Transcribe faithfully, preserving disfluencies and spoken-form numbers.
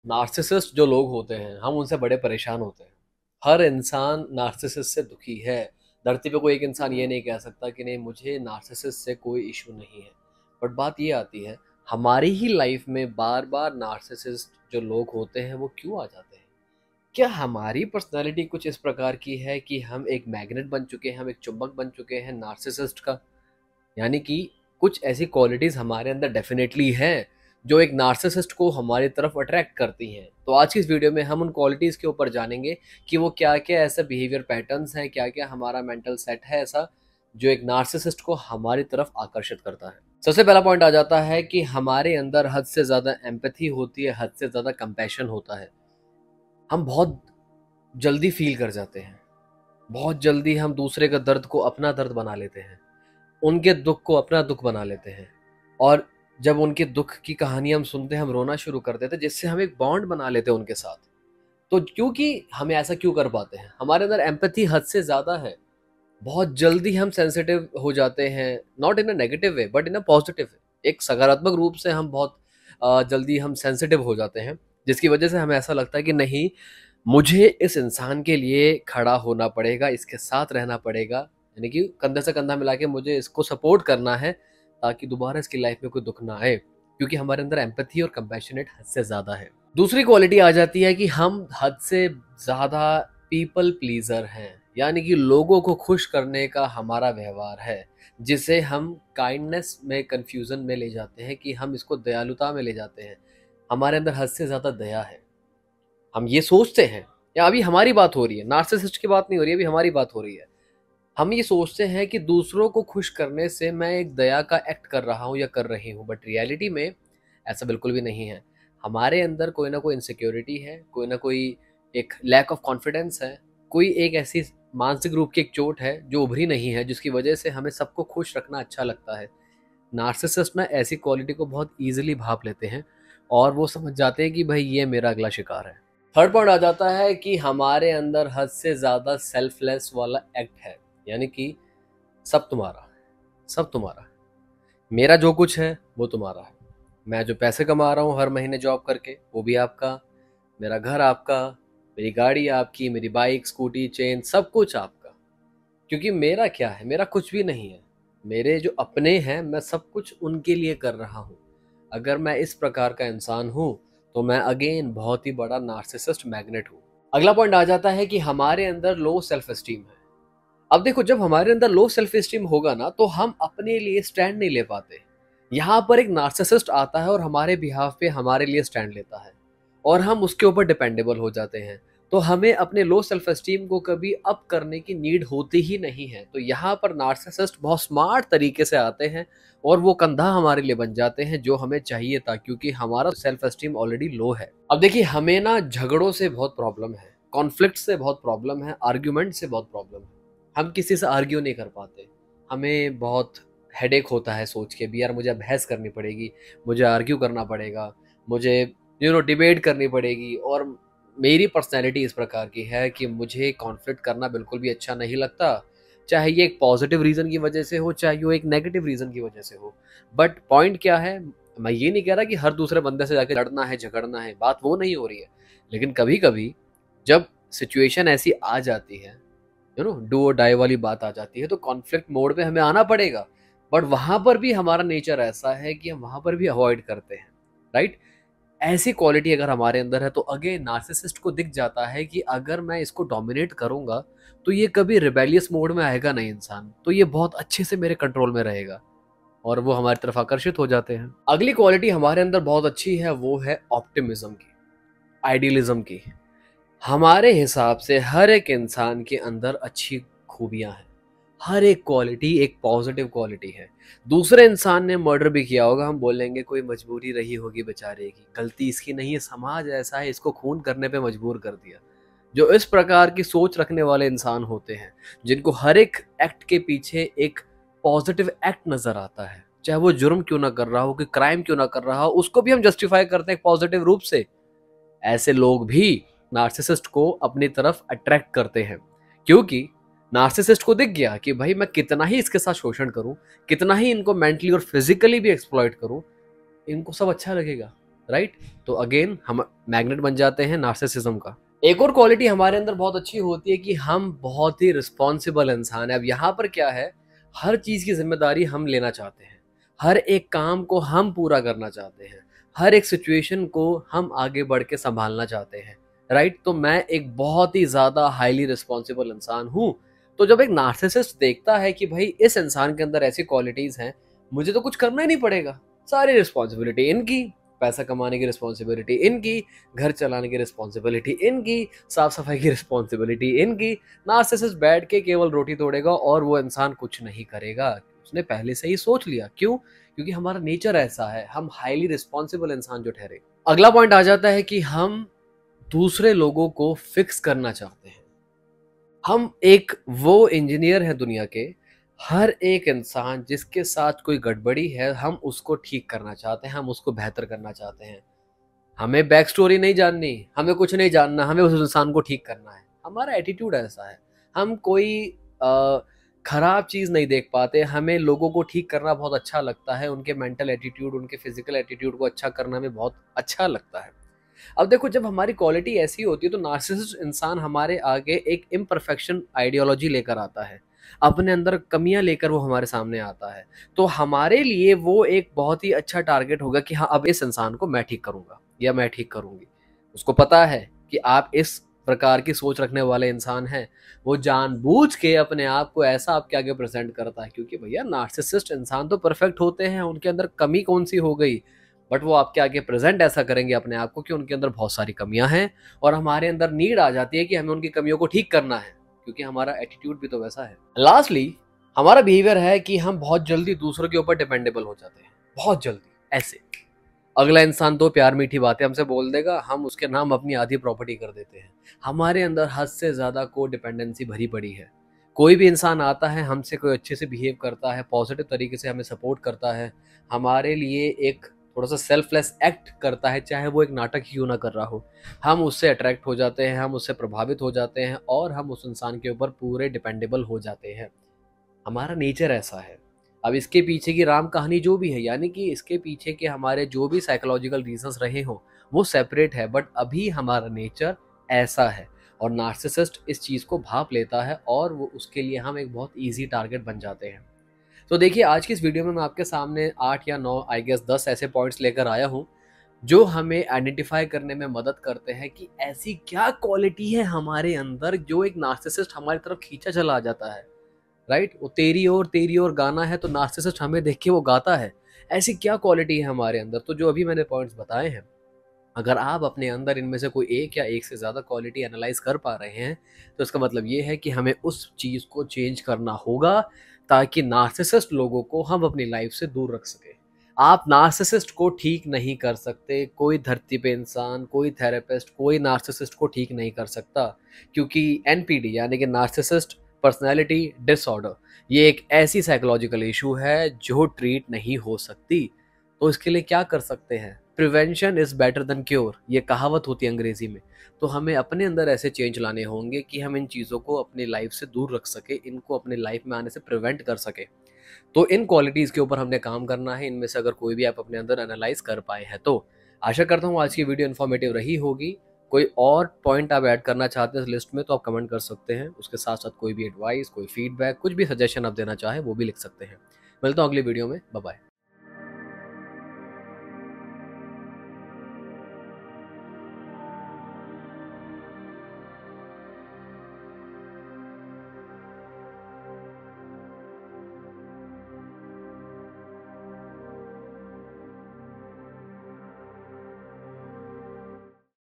Narcissist जो लोग होते हैं हम उनसे बड़े परेशान होते हैं। हर इंसान नार्सिसिस्ट से दुखी है। धरती पे कोई एक इंसान ये नहीं कह सकता कि नहीं मुझे नार्सिसिस्ट से कोई इशू नहीं है। बट बात ये आती है, हमारी ही लाइफ में बार बार नार्सिसिस्ट जो लोग होते हैं वो क्यों आ जाते हैं? क्या हमारी पर्सनालिटी कुछ इस प्रकार की है कि हम एक मैग्नेट बन चुके हैं, हम एक चुंबक बन चुके हैं नार्सिसिस्ट का? यानी कि कुछ ऐसी क्वालिटीज हमारे अंदर डेफिनेटली हैं जो एक नार्सिसिस्ट को हमारी तरफ अट्रैक्ट करती हैं। तो आज की इस वीडियो में हम उन क्वालिटीज के ऊपर जानेंगे कि वो क्या क्या ऐसे बिहेवियर पैटर्न्स हैं, क्या क्या हमारा मेंटल सेट है ऐसा जो एक नार्सिसिस्ट को हमारी तरफ आकर्षित करता है। सबसे पहला पॉइंट आ जाता है कि हमारे अंदर हद से ज्यादा एम्पैथी होती है, हद से ज्यादा कंपैशन होता है। हम बहुत जल्दी फील कर जाते हैं, बहुत जल्दी हम दूसरे का दर्द को अपना दर्द बना लेते हैं, उनके दुख को अपना दुख बना लेते हैं। और जब उनके दुख की कहानी हम सुनते हैं हम रोना शुरू कर देते हैं, जिससे हम एक बॉन्ड बना लेते हैं उनके साथ। तो क्योंकि हमें ऐसा क्यों कर पाते हैं? हमारे अंदर एम्पैथी हद से ज़्यादा है। बहुत जल्दी हम सेंसिटिव हो जाते हैं, not in a negative way but in a positive way. एक सकारात्मक रूप से हम बहुत अ, जल्दी हम सेंसिटिव हो जाते हैं, जिसकी वजह से हमें ऐसा लगता है कि नहीं, मुझे इस इंसान के लिए खड़ा होना पड़ेगा, इसके साथ रहना पड़ेगा, यानी कि कंधे से कंधा मिला के मुझे इसको सपोर्ट करना है ताकि दोबारा इसकी लाइफ में कोई दुख ना आए, क्योंकि हमारे अंदर एम्पैथी और कंपैशनेट हद से ज़्यादा है। दूसरी क्वालिटी आ जाती है कि हम हद से ज़्यादा पीपल प्लीजर हैं, यानी कि लोगों को खुश करने का हमारा व्यवहार है, जिसे हम काइंडनेस में कंफ्यूजन में ले जाते हैं, कि हम इसको दयालुता में ले जाते हैं। हमारे अंदर हद से ज़्यादा दया है। हम ये सोचते हैं, या अभी हमारी बात हो रही है, नार्सिसिस्ट की बात नहीं हो रही है, अभी हमारी बात हो रही है। हम ये सोचते हैं कि दूसरों को खुश करने से मैं एक दया का एक्ट कर रहा हूँ या कर रही हूँ, बट रियलिटी में ऐसा बिल्कुल भी नहीं है। हमारे अंदर कोई ना कोई इनसिक्योरिटी है, कोई ना कोई एक लैक ऑफ कॉन्फिडेंस है, कोई एक ऐसी मानसिक रूप की एक चोट है जो उभरी नहीं है, जिसकी वजह से हमें सबको खुश रखना अच्छा लगता है। नार्सिसिस्ट ना ऐसी क्वालिटी को बहुत ईजिली भाप लेते हैं और वो समझ जाते हैं कि भाई ये मेरा अगला शिकार है। थर्ड पॉइंट आ जाता है कि हमारे अंदर हद से ज़्यादा सेल्फलेस वाला एक्ट है, यानी कि सब तुम्हारा, सब तुम्हारा, मेरा जो कुछ है वो तुम्हारा है। मैं जो पैसे कमा रहा हूँ हर महीने जॉब करके वो भी आपका, मेरा घर आपका, मेरी गाड़ी आपकी, मेरी बाइक स्कूटी चेन सब कुछ आपका। क्योंकि मेरा क्या है, मेरा कुछ भी नहीं है। मेरे जो अपने हैं मैं सब कुछ उनके लिए कर रहा हूँ। अगर मैं इस प्रकार का इंसान हूँ तो मैं अगेन बहुत ही बड़ा नार्सिसिस्ट मैग्नेट हूँ। अगला पॉइंट आ जाता है कि हमारे अंदर लो सेल्फ एस्टीम है। अब देखो, जब हमारे अंदर लो सेल्फ एस्टीम होगा ना तो हम अपने लिए स्टैंड नहीं ले पाते। यहाँ पर एक नार्सिसिस्ट आता है और हमारे बिहाफ पे हमारे लिए स्टैंड लेता है और हम उसके ऊपर डिपेंडेबल हो जाते हैं। तो हमें अपने लो सेल्फ एस्टीम को कभी अप करने की नीड होती ही नहीं है। तो यहाँ पर नार्सिसिस्ट बहुत स्मार्ट तरीके से आते हैं और वो कंधा हमारे लिए बन जाते हैं जो हमें चाहिए था, क्योंकि हमारा सेल्फ एस्टीम ऑलरेडी लो है। अब देखिए, हमें ना झगड़ों से बहुत प्रॉब्लम है, कॉन्फ्लिक्ट से बहुत प्रॉब्लम है, आर्ग्यूमेंट से बहुत प्रॉब्लम है। हम किसी से आर्ग्यू नहीं कर पाते। हमें बहुत हेडेक होता है सोच के भी, यार मुझे बहस करनी पड़ेगी, मुझे आर्ग्यू करना पड़ेगा, मुझे यू नो डिबेट करनी पड़ेगी। और मेरी पर्सनैलिटी इस प्रकार की है कि मुझे कॉन्फ्लिक्ट करना बिल्कुल भी अच्छा नहीं लगता, चाहे ये एक पॉजिटिव रीज़न की वजह से हो, चाहे वो एक नेगेटिव रीज़न की वजह से हो। बट पॉइंट क्या है, मैं ये नहीं कह रहा कि हर दूसरे बंदे से जाके लड़ना है, झगड़ना है, बात वो नहीं हो रही है। लेकिन कभी कभी जब सिचुएशन ऐसी आ जाती है, यू नो डू और डाई वाली बात आ जाती है, तो कॉन्फ्लिक्ट मोड पे हमें आना पड़ेगा। बट वहां पर भी हमारा नेचर ऐसा है कि हम वहां पर भी अवॉइड करते हैं, राइट? ऐसी क्वालिटी अगर हमारे अंदर है तो अगेन नार्सिसिस्ट को दिख जाता है कि अगर मैं इसको डोमिनेट करूंगा तो ये कभी रिबेलियस मोड में आएगा नहीं इंसान, तो ये बहुत अच्छे से मेरे कंट्रोल में रहेगा और वो हमारी तरफ आकर्षित हो जाते हैं। अगली क्वालिटी हमारे अंदर बहुत अच्छी है, वो है ऑप्टिमिज्म की, आइडियलिज्म की। हमारे हिसाब से हर एक इंसान के अंदर अच्छी खूबियां हैं, हर एक क्वालिटी एक पॉजिटिव क्वालिटी है। दूसरे इंसान ने मर्डर भी किया होगा, हम बोलेंगे कोई मजबूरी रही होगी बेचारे की, गलती इसकी नहीं है, समाज ऐसा है इसको खून करने पे मजबूर कर दिया। जो इस प्रकार की सोच रखने वाले इंसान होते हैं, जिनको हर एक एक्ट के पीछे एक पॉजिटिव एक्ट नजर आता है, चाहे वो जुर्म क्यों ना कर रहा हो, कि क्राइम क्यों ना कर रहा हो, उसको भी हम जस्टिफाई करते हैं पॉजिटिव रूप से। ऐसे लोग भी नार्सिसिस्ट को अपनी तरफ अट्रैक्ट करते हैं, क्योंकि नार्सिसिस्ट को दिख गया कि भाई मैं कितना ही इसके साथ शोषण करूं, कितना ही इनको मेंटली और फिजिकली भी एक्सप्लॉइट करूं, इनको सब अच्छा लगेगा। राइट। तो अगेन हम मैग्नेट बन जाते हैं नार्सिसिज्म का। एक और क्वालिटी हमारे अंदर बहुत अच्छी होती है कि हम बहुत ही रिस्पॉन्सिबल इंसान है। अब यहाँ पर क्या है, हर चीज़ की जिम्मेदारी हम लेना चाहते हैं, हर एक काम को हम पूरा करना चाहते हैं, हर एक सिचुएशन को हम आगे बढ़ के संभालना चाहते हैं, राइट। तो मैं एक बहुत ही ज़्यादा हाईली रिस्पॉन्सिबल इंसान हूँ। तो जब एक नार्सिसिस्ट देखता है कि भाई इस इंसान के अंदर ऐसी क्वालिटीज़ हैं, मुझे तो कुछ करना ही नहीं पड़ेगा, सारी रिस्पॉन्सिबिलिटी इनकी, पैसा कमाने की रिस्पॉन्सिबिलिटी इनकी, घर चलाने की रिस्पॉन्सिबिलिटी इनकी, साफ सफाई की रिस्पॉन्सिबिलिटी इनकी, नार्सिसिस्ट बैठ के केवल रोटी तोड़ेगा और वो इंसान कुछ नहीं करेगा। उसने पहले से ही सोच लिया। क्यों? क्योंकि हमारा नेचर ऐसा है, हम हाईली रिस्पॉन्सिबल इंसान जो ठहरे। अगला पॉइंट आ जाता है कि हम दूसरे लोगों को फिक्स करना चाहते हैं। हम एक वो इंजीनियर हैं दुनिया के, हर एक इंसान जिसके साथ कोई गड़बड़ी है हम उसको ठीक करना चाहते हैं, हम उसको बेहतर करना चाहते हैं। हमें बैक स्टोरी नहीं जाननी, हमें कुछ नहीं जानना, हमें उस इंसान को ठीक करना है। हमारा एटीट्यूड ऐसा है, हम कोई आ, खराब चीज़ नहीं देख पाते, हमें लोगों को ठीक करना बहुत अच्छा लगता है, उनके मेंटल एटीट्यूड, उनके फिजिकल एटीट्यूड को अच्छा करना हमें बहुत अच्छा लगता है। अब देखो, जब हमारी क्वालिटी ऐसी होती है तो नार्सिसिस्ट इंसान हमारे आगे एक इम्परफेक्शन आइडियोलॉजी लेकर आता है, अपने अंदर कमियां लेकर वो हमारे सामने आता है। तो हमारे लिए वो एक बहुत ही अच्छा टारगेट होगा कि हाँ, अब इस इंसान को मैं ठीक करूंगा या मैं ठीक करूंगी। उसको पता है कि आप इस प्रकार की सोच रखने वाले इंसान हैं, वो जानबूझ के अपने आप को ऐसा आपके आगे प्रेजेंट करता है, क्योंकि भैया नार्सिसिस्ट इंसान तो परफेक्ट होते हैं, उनके अंदर कमी कौन सी हो गई, बट वो आपके आगे प्रेजेंट ऐसा करेंगे अपने आप को कि उनके अंदर बहुत सारी कमियां हैं और हमारे अंदर नीड आ जाती है कि हमें उनकी कमियों को ठीक करना है, क्योंकि हमारा एटीट्यूड भी तो वैसा है। लास्टली हमारा बिहेवियर है कि हम बहुत जल्दी दूसरों के ऊपर डिपेंडेबल हो जाते हैं, बहुत जल्दी। ऐसे अगला इंसान तो प्यार मीठी बातें हमसे बोल देगा, हम उसके नाम अपनी आधी प्रॉपर्टी कर देते हैं। हमारे अंदर हद से ज्यादा को डिपेंडेंसी भरी पड़ी है। कोई भी इंसान आता है, हमसे कोई अच्छे से बिहेव करता है, पॉजिटिव तरीके से हमें सपोर्ट करता है, हमारे लिए एक थोड़ा सा सेल्फलेस एक्ट करता है, चाहे वो एक नाटक ही क्यों ना कर रहा हो, हम उससे अट्रैक्ट हो जाते हैं, हम उससे प्रभावित हो जाते हैं और हम उस इंसान के ऊपर पूरे डिपेंडेबल हो जाते हैं। हमारा नेचर ऐसा है। अब इसके पीछे की राम कहानी जो भी है, यानी कि इसके पीछे के हमारे जो भी साइकोलॉजिकल रीजंस रहे हों, वो सेपरेट है, बट अभी हमारा नेचर ऐसा है और नार्सिसिस्ट इस चीज़ को भाप लेता है और वो उसके लिए हम एक बहुत ईजी टारगेट बन जाते हैं। तो देखिए, आज की इस वीडियो में मैं आपके सामने आठ या नौ, आई गेस दस ऐसे पॉइंट्स लेकर आया हूँ जो हमें आइडेंटिफाई करने में मदद करते हैं कि ऐसी क्या क्वालिटी है हमारे अंदर जो एक नार्सिसिस्ट हमारी तरफ खींचा चला आ जाता है, राइट। वो तेरी ओर तेरी ओर गाना है तो नार्सिसिस्ट हमें देख के वो गाता है। ऐसी क्या क्वालिटी है हमारे अंदर? तो जो अभी मैंने पॉइंट्स बताए हैं, अगर आप अपने अंदर इनमें से कोई एक या एक से ज़्यादा क्वालिटी एनालाइज कर पा रहे हैं तो इसका मतलब ये है कि हमें उस चीज़ को चेंज करना होगा ताकि नार्सिसिस्ट लोगों को हम अपनी लाइफ से दूर रख सके। आप नार्सिसिस्ट को ठीक नहीं कर सकते, कोई धरती पे इंसान, कोई थेरेपिस्ट, कोई नार्सिसिस्ट को ठीक नहीं कर सकता, क्योंकि एन पी डी यानी कि नार्सिसिस्ट पर्सनैलिटी डिसऑर्डर ये एक ऐसी साइकोलॉजिकल इशू है जो ट्रीट नहीं हो सकती। तो इसके लिए क्या कर सकते हैं? Prevention is better than cure, ये कहावत होती है अंग्रेजी में। तो हमें अपने अंदर ऐसे चेंज लाने होंगे कि हम इन चीज़ों को अपनी लाइफ से दूर रख सके, इनको अपनी लाइफ में आने से प्रिवेंट कर सके। तो इन क्वालिटीज़ के ऊपर हमने काम करना है। इनमें से अगर कोई भी आप अपने अंदर एनालाइज कर पाए हैं तो आशा करता हूँ आज की वीडियो इन्फॉर्मेटिव रही होगी। कोई और पॉइंट आप ऐड करना चाहते हैं इस लिस्ट में तो आप कमेंट कर सकते हैं। उसके साथ साथ कोई भी एडवाइस, कोई फीडबैक, कुछ भी सजेशन आप देना चाहें वो भी लिख सकते हैं। मिलता हूँ अगली वीडियो में। Bye bye.